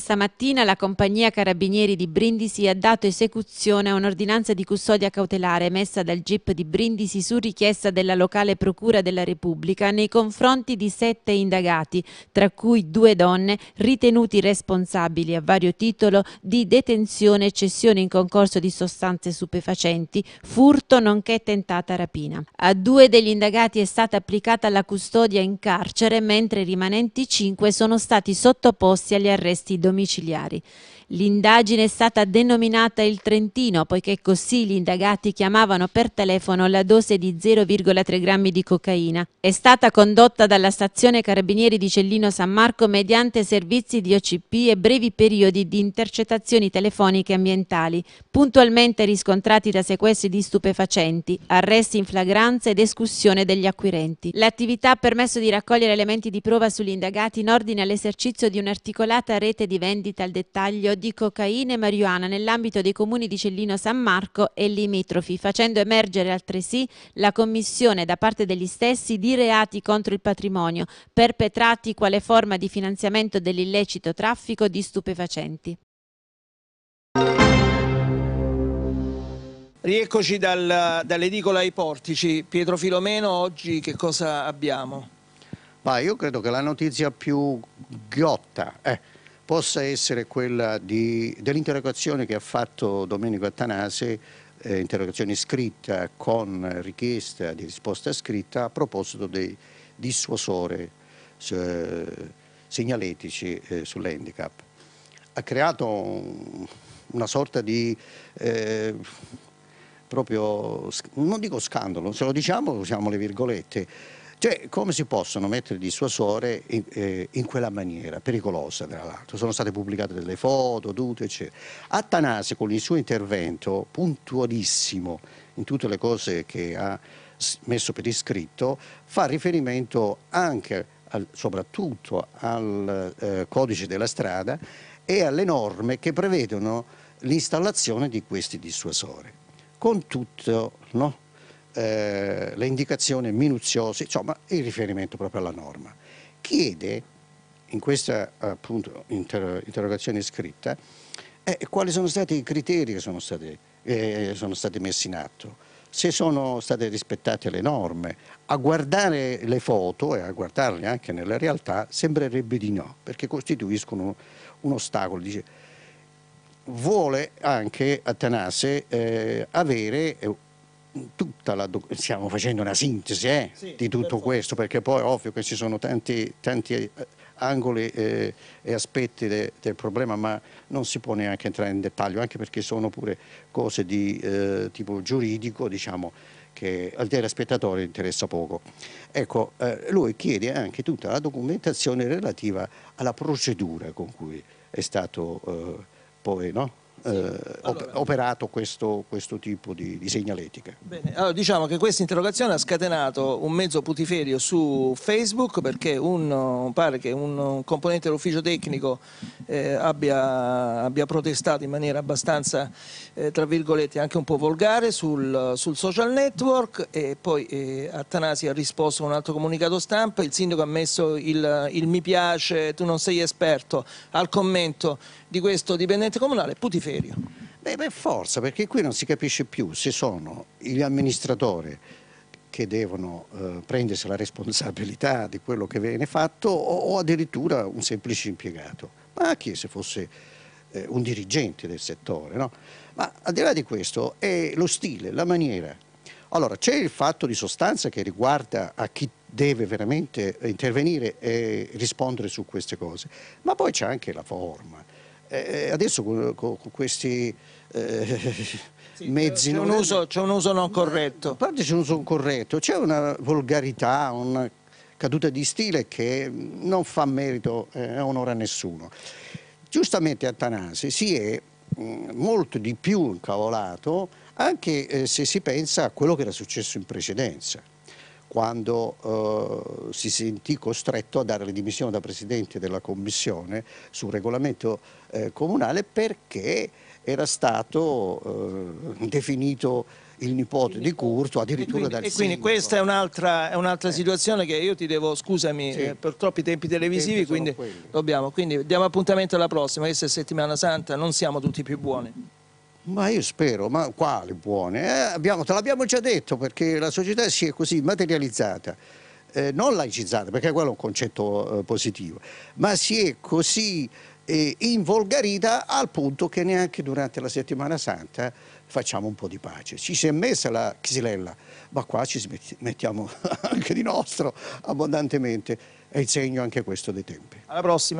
questa mattina la compagnia Carabinieri di Brindisi ha dato esecuzione a un'ordinanza di custodia cautelare emessa dal GIP di Brindisi su richiesta della locale Procura della Repubblica nei confronti di 7 indagati, tra cui 2 donne ritenuti responsabili a vario titolo di detenzione e cessione in concorso di sostanze stupefacenti, furto nonché tentata rapina. A 2 degli indagati è stata applicata la custodia in carcere, mentre i rimanenti 5 sono stati sottoposti agli arresti domiciliari. L'indagine è stata denominata il Trentino, poiché così gli indagati chiamavano per telefono la dose di 0,3 grammi di cocaina. È stata condotta dalla stazione Carabinieri di Cellino San Marco mediante servizi di OCP e brevi periodi di intercettazioni telefoniche ambientali, puntualmente riscontrati da sequestri di stupefacenti, arresti in flagranza ed escussione degli acquirenti. L'attività ha permesso di raccogliere elementi di prova sugli indagati in ordine all'esercizio di un'articolata rete di vendita al dettaglio di cocaina e marijuana nell'ambito dei comuni di Cellino San Marco e limitrofi, facendo emergere altresì la commissione da parte degli stessi di reati contro il patrimonio, perpetrati quale forma di finanziamento dell'illecito traffico di stupefacenti. Rieccoci dall'edicola ai portici. Pietro Filomeno, oggi che cosa abbiamo? Io credo che la notizia più ghiotta possa essere quella dell'interrogazione che ha fatto Domenico Attanasi, interrogazione scritta con richiesta di risposta scritta a proposito dei dissuasori segnaletici sull'handicap. Ha creato una sorta di proprio, non dico scandalo, se lo diciamo usiamo le virgolette. Cioè, come si possono mettere dissuasore in quella maniera, pericolosa tra l'altro? Sono state pubblicate delle foto, tutto, eccetera. Attanasi, con il suo intervento puntualissimo in tutte le cose che ha messo per iscritto, fa riferimento anche, soprattutto al codice della strada e alle norme che prevedono l'installazione di questi dissuasori, con tutto, no? Le indicazioni minuziose, insomma il riferimento proprio alla norma. Chiede in questa appunto interrogazione scritta quali sono stati i criteri che sono stati messi in atto, se sono state rispettate le norme. A guardare le foto e a guardarle anche nella realtà sembrerebbe di no, perché costituiscono un ostacolo. Dice, vuole anche Attanasi avere stiamo facendo una sintesi di tutto questo, perché poi ovvio che ci sono tanti angoli e aspetti del problema, ma non si può neanche entrare in dettaglio, anche perché sono pure cose di tipo giuridico, diciamo, che al telespettatore interessa poco. Ecco, lui chiede anche tutta la documentazione relativa alla procedura con cui è stato poi, no? Operato questo tipo di segnaletica. Bene, allora diciamo che questa interrogazione ha scatenato un mezzo putiferio su Facebook, perché pare che un componente dell'ufficio tecnico abbia protestato in maniera abbastanza, tra virgolette, anche un po' volgare sul social network, e poi Attanasi ha risposto con un altro comunicato stampa. Il sindaco ha messo il mi piace, tu non sei esperto, al commento di questo dipendente comunale putiferio. Per forza, perché qui non si capisce più se sono gli amministratori che devono prendersi la responsabilità di quello che viene fatto o addirittura un semplice impiegato, ma anche se fosse un dirigente del settore, no? Ma al di là di questo è lo stile, la maniera. Allora, c'è il fatto di sostanza che riguarda a chi deve veramente intervenire e rispondere su queste cose, ma poi c'è anche la forma. Adesso con questi mezzi c'è un uso non corretto. A parte c'è un uso corretto, c'è una volgarità, una caduta di stile che non fa merito e onore a nessuno. Giustamente Attanasi si è molto di più incavolato, anche se si pensa a quello che era successo in precedenza, quando si sentì costretto a dare le dimissioni da presidente della commissione sul regolamento comunale, perché era stato definito il nipote di Curto, addirittura dal quindi sindaco. questa è un'altra situazione che io ti devo, scusami, Sì. per troppi tempi televisivi, quindi diamo appuntamento alla prossima, questa è Settimana Santa, non siamo tutti più buoni. Ma io spero, ma quali buone? Te l'abbiamo già detto, perché la società si è così materializzata, non laicizzata, perché quello è un concetto positivo, ma si è così involgarita al punto che neanche durante la Settimana Santa facciamo un po' di pace. Ci si è messa la xylella, ma qua ci mettiamo anche di nostro abbondantemente, è il segno anche questo dei tempi. Alla prossima.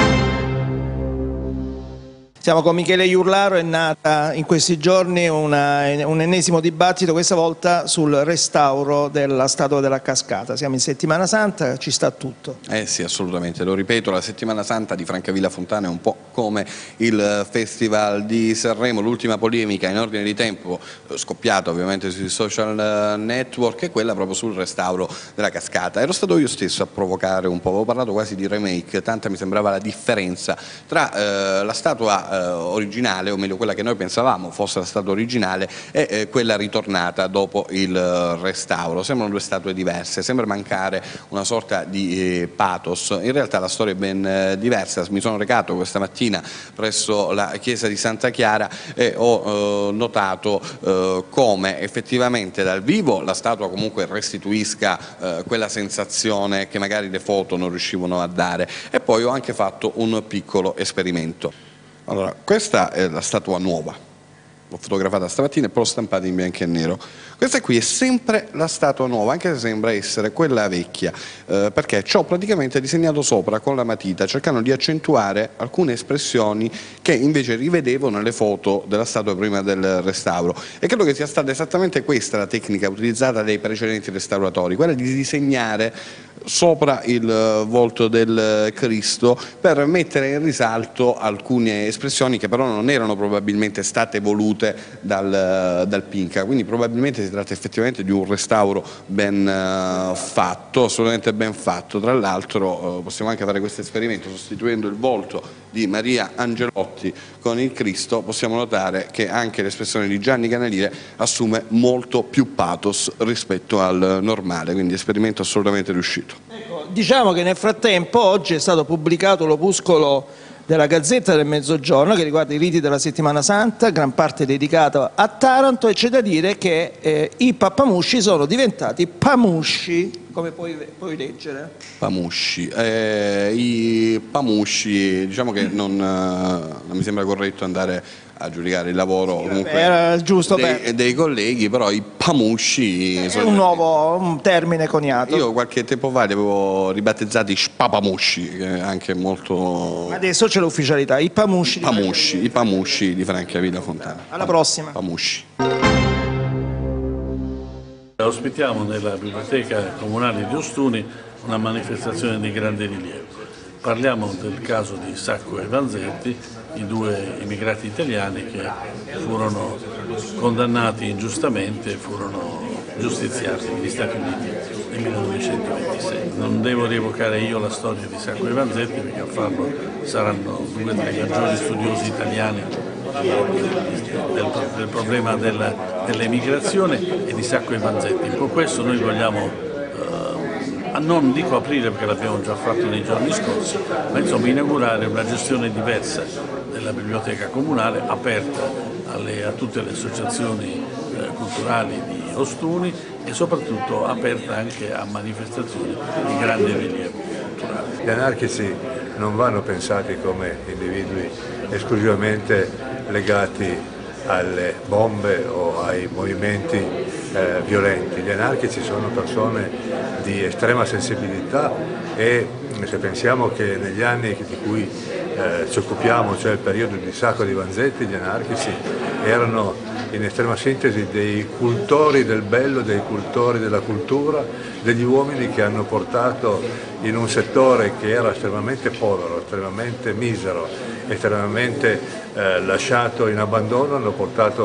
Siamo con Michele Iurlaro, è nata in questi giorni un ennesimo dibattito, questa volta sul restauro della Statua della Cascata. Siamo in Settimana Santa, ci sta tutto. Sì, assolutamente, lo ripeto, la Settimana Santa di Francavilla Fontana è un po' come il Festival di Sanremo. L'ultima polemica in ordine di tempo, scoppiata ovviamente sui social network, è quella proprio sul restauro della cascata. Ero stato io stesso a provocare un po', avevo parlato quasi di remake, tanta mi sembrava la differenza tra la statua originale, o meglio quella che noi pensavamo fosse la statua originale, e quella ritornata dopo il restauro. Sembrano due statue diverse, sembra mancare una sorta di pathos. In realtà la storia è ben diversa. Mi sono recato questa mattina presso la chiesa di Santa Chiara e ho notato come effettivamente dal vivo la statua comunque restituisca quella sensazione che magari le foto non riuscivano a dare, e poi ho anche fatto un piccolo esperimento. Allora, questa è la statua nuova, l'ho fotografata stamattina e poi l'ho stampata in bianco e nero. Questa qui è sempre la statua nuova, anche se sembra essere quella vecchia, perché ci ho praticamente disegnato sopra con la matita, cercando di accentuare alcune espressioni che invece rivedevo nelle foto della statua prima del restauro. E credo che sia stata esattamente questa la tecnica utilizzata dai precedenti restauratori, quella di disegnare sopra il volto del Cristo per mettere in risalto alcune espressioni che però non erano probabilmente state volute dal Pinca. Quindi probabilmente si tratta effettivamente di un restauro ben fatto, assolutamente ben fatto. Tra l'altro possiamo anche fare questo esperimento sostituendo il volto di Maria Angelotti con il Cristo. Possiamo notare che anche l'espressione di Gianni Canaliere assume molto più pathos rispetto al normale, quindi esperimento assolutamente riuscito. Ecco, diciamo che nel frattempo oggi è stato pubblicato l'opuscolo della Gazzetta del Mezzogiorno che riguarda i riti della Settimana Santa, gran parte dedicato a Taranto, e c'è da dire che i pappamusci sono diventati pamusci, come puoi leggere. Pamusci. I pamusci, diciamo che non mi sembra corretto andare a giudicare il lavoro comunque era giusto dei colleghi, però i pamusci è un nuovo termine coniato. Io qualche tempo fa li avevo ribattezzati spapamusci, che è anche molto... Adesso c'è l'ufficialità, i pamusci i pamusci di Francavilla Fontana. Alla prossima. Pamusci. Ospitiamo nella biblioteca comunale di Ostuni una manifestazione di grande rilievo. Parliamo del caso di Sacco e Vanzetti, i due immigrati italiani che furono condannati ingiustamente e furono giustiziati negli Stati Uniti nel 1926. Non devo rievocare io la storia di Sacco e Vanzetti, perché a farlo saranno due tra i maggiori studiosi italiani del problema dell'emigrazione e di Sacco e Vanzetti. Con questo noi vogliamo non dico aprire, perché l'abbiamo già fatto nei giorni scorsi, ma insomma inaugurare una gestione diversa della biblioteca comunale, aperta a tutte le associazioni culturali di Ostuni e soprattutto aperta anche a manifestazioni di grande rilievo culturale. Gli anarchici non vanno pensati come individui esclusivamente legati alle bombe o ai movimenti violenti. Gli anarchici sono persone di estrema sensibilità e se pensiamo che negli anni di cui ci occupiamo, cioè il periodo di Sacco e di Vanzetti, gli anarchici erano in estrema sintesi dei cultori del bello, dei cultori della cultura, degli uomini che hanno portato in un settore che era estremamente povero, estremamente misero, estremamente lasciato in abbandono, hanno portato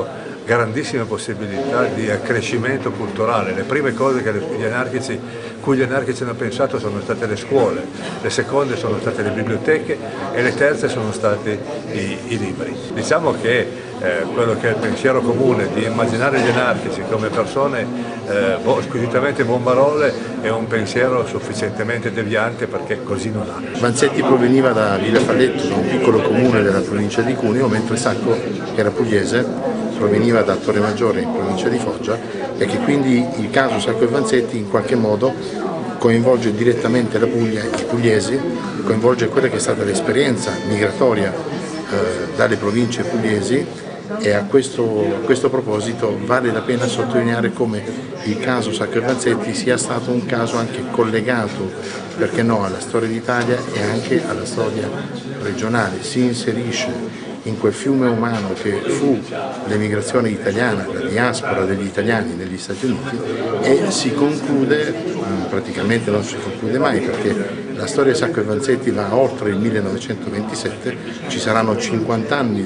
grandissime possibilità di accrescimento culturale. Le prime cose che cui gli anarchici hanno pensato sono state le scuole, le seconde sono state le biblioteche e le terze sono stati i libri. Diciamo che quello che è il pensiero comune di immaginare gli anarchici come persone squisitamente bombarole è un pensiero sufficientemente deviante, perché così non è. Vanzetti proveniva da Villa Falletto, da un piccolo comune della provincia di Cuneo, mentre Sacco, che era pugliese, proveniva da Torremaggiore in provincia di Foggia, e che quindi il caso Sacco e Vanzetti in qualche modo coinvolge direttamente la Puglia, i pugliesi, coinvolge quella che è stata l'esperienza migratoria dalle province pugliesi. E a questo proposito vale la pena sottolineare come il caso Sacco e Vanzetti sia stato un caso anche collegato, perché no, alla storia d'Italia e anche alla storia regionale. Si inserisce in quel fiume umano che fu l'emigrazione italiana, la diaspora degli italiani negli Stati Uniti, e si conclude, praticamente non si conclude mai, perché la storia di Sacco e Vanzetti va oltre il 1927, ci saranno 50 anni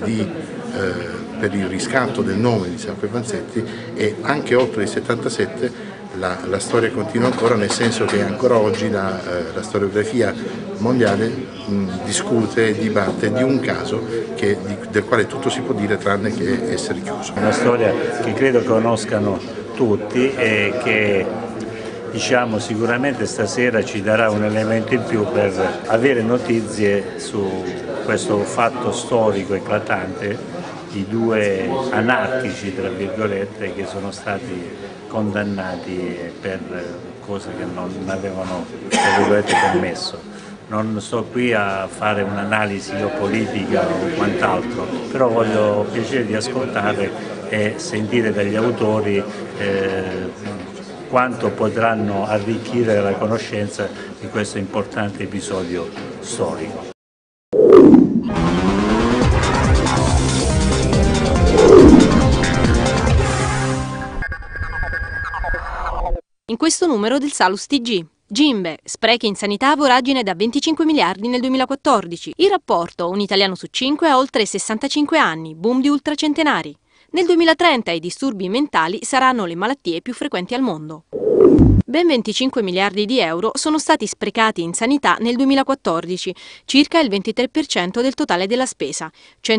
per il riscatto del nome di Sacco e Vanzetti, e anche oltre il 77 la storia continua ancora, nel senso che ancora oggi la storiografia mondiale discute e dibatte di un caso del quale tutto si può dire tranne che essere chiuso. Una storia che credo conoscano tutti e che sicuramente stasera ci darà un elemento in più per avere notizie su questo fatto storico eclatante di due anarchici, tra virgolette, che sono stati condannati per cose che non avevano, tra virgolette, commesso. Non sto qui a fare un'analisi politica o quant'altro, però ho piacere di ascoltare e sentire dagli autori quanto potranno arricchire la conoscenza di questo importante episodio storico. In questo numero del Salus TG. Gimbe, sprechi in sanità, voragine da 25 miliardi nel 2014. Il rapporto, un italiano su 5 ha oltre 65 anni, boom di ultracentenari. Nel 2030 i disturbi mentali saranno le malattie più frequenti al mondo. Ben 25 miliardi di euro sono stati sprecati in sanità nel 2014, circa il 23% del totale della spesa,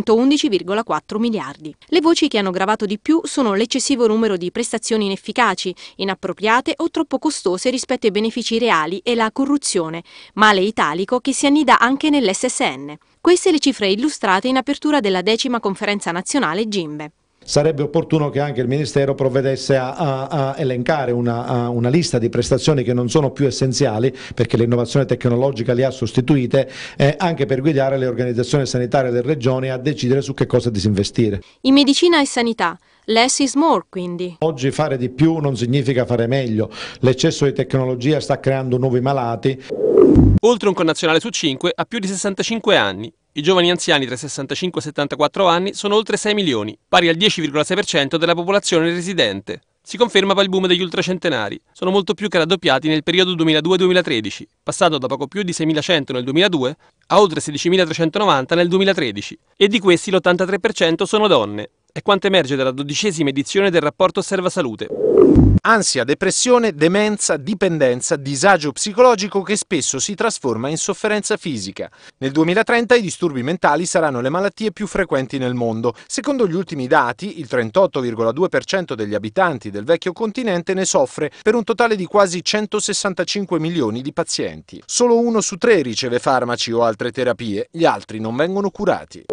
111,4 miliardi. Le voci che hanno gravato di più sono l'eccessivo numero di prestazioni inefficaci, inappropriate o troppo costose rispetto ai benefici reali, e la corruzione, male italico che si annida anche nell'SSN. Queste le cifre illustrate in apertura della 10ª conferenza nazionale Gimbe. Sarebbe opportuno che anche il Ministero provvedesse a elencare una lista di prestazioni che non sono più essenziali, perché l'innovazione tecnologica li ha sostituite, anche per guidare le organizzazioni sanitarie delle regioni a decidere su che cosa disinvestire. In medicina e sanità, less is more, quindi. Oggi fare di più non significa fare meglio. L'eccesso di tecnologia sta creando nuovi malati. Oltre un connazionale su 5 ha più di 65 anni. I giovani anziani tra i 65 e i 74 anni sono oltre 6 milioni, pari al 10,6% della popolazione residente. Si conferma poi il boom degli ultracentenari. Sono molto più che raddoppiati nel periodo 2002-2013, passando da poco più di 6.100 nel 2002 a oltre 16.390 nel 2013. E di questi l'83% sono donne. È quanto emerge dalla 12ª edizione del rapporto Osserva Salute. Ansia, depressione, demenza, dipendenza, disagio psicologico che spesso si trasforma in sofferenza fisica. Nel 2030 i disturbi mentali saranno le malattie più frequenti nel mondo. Secondo gli ultimi dati, il 38,2% degli abitanti del vecchio continente ne soffre, per un totale di quasi 165 milioni di pazienti. Solo 1 su 3 riceve farmaci o altre terapie, gli altri non vengono curati.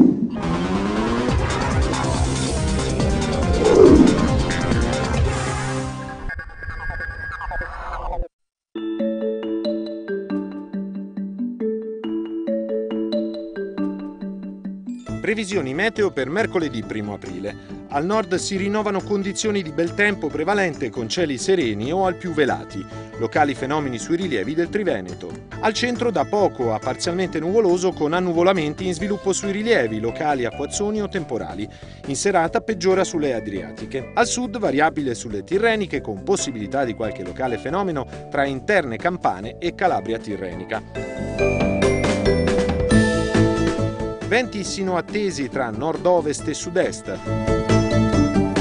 Previsioni meteo per mercoledì 1 aprile. Al nord si rinnovano condizioni di bel tempo prevalente con cieli sereni o al più velati, locali fenomeni sui rilievi del Triveneto. Al centro da poco a parzialmente nuvoloso con annuvolamenti in sviluppo sui rilievi, locali acquazzoni o temporali. In serata peggiora sulle Adriatiche. Al sud variabile sulle Tirreniche con possibilità di qualche locale fenomeno tra interne Campane e Calabria Tirrenica. Venti sino attesi tra nord-ovest e sud-est.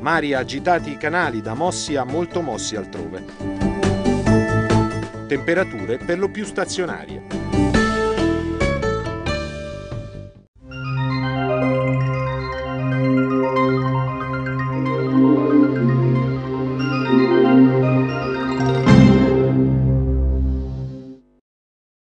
Mari agitati i canali, da mossi a molto mossi altrove. Temperature per lo più stazionarie.